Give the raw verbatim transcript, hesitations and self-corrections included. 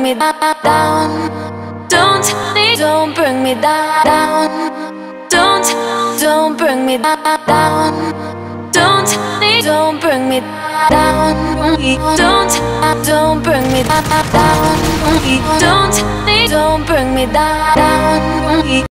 bring me down. Don't, don't bring me down. Don't, don't bring me down. Don't, don't bring me down. Don't, don't bring me down. Don't, don't bring me down.